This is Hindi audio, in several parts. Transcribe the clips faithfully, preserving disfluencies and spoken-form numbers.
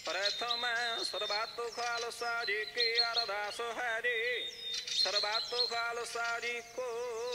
प्रथम सर्वात्तो खालसा जी की अरदास है जी, सर्वात्तो खालसा जी को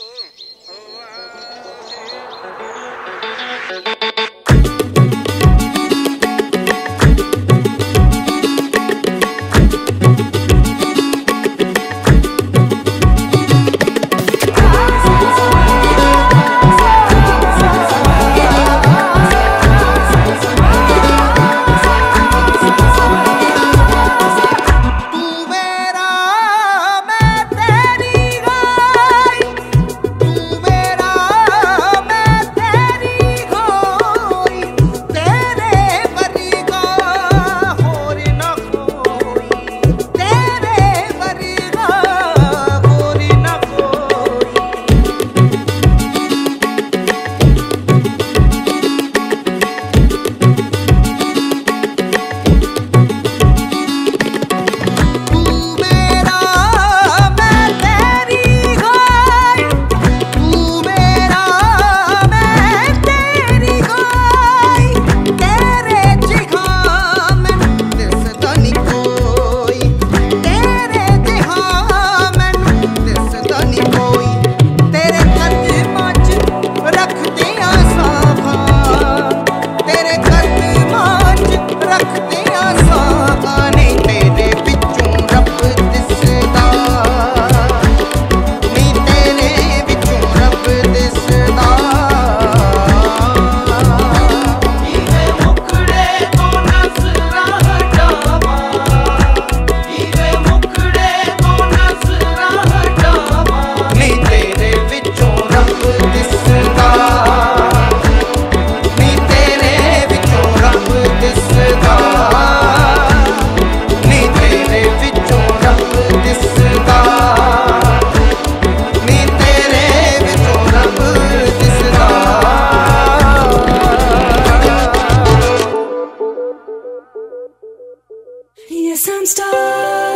Yes, I'm star,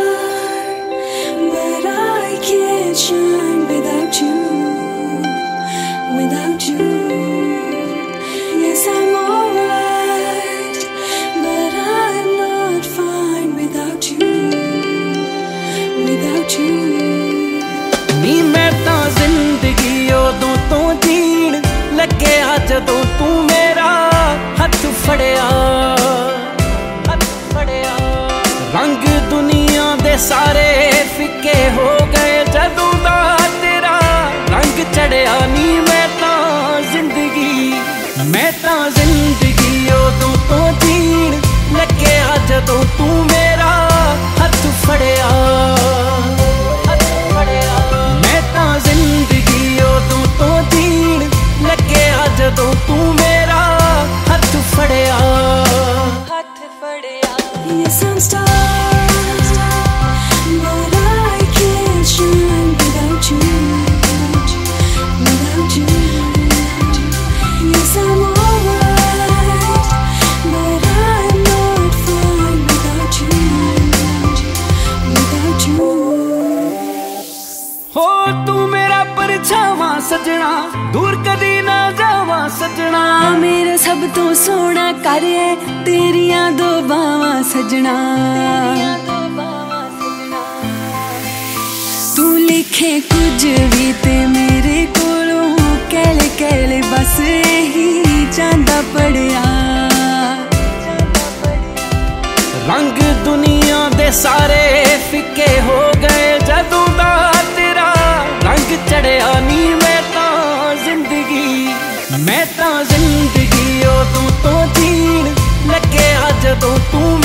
but I can't shine without you, without you. Yes, I'm alright, but I'm not fine without you, without you. नी मैं तां जिंदगी उदों तो जीण लग्या जदों तू मेरा हथ फड़िया, हथ फड़िया। रंग दुनिया दे सारे फिके हो गए जदों दा तेरा रंग चढ़िया। नी मैं तां जिंदगी मैं तां जिंदगी उदों तो जीण लग्या जदों तू मेरा हथ फड़िया, हथ फड़िया। मैं तां जिंदगी उदों तो जीण लग्या जदों तू मेरा हथ फड़िया, हथ फड़िया। Yes, I'm star, but I can't shine without you, without you. Yes, I'm alright, but I'm not fine without you, without you. हो तू मेरा परछावां सजना, दूर कदी ना जावां सजना। मेरा सब तो सोना कर है तेरियां दो बावां सजना। तू लिखे कुछ भी ते मेरे कोलों कहले कहले बस यही चांदा पड़िया। रंग दुनिया दे सारे फिके हो गए जदों दा तेरा रंग चढ़िया। नी मैं तां जिंदगी मैं तां जिंदगी उदों तो जीण लग्या जदों तू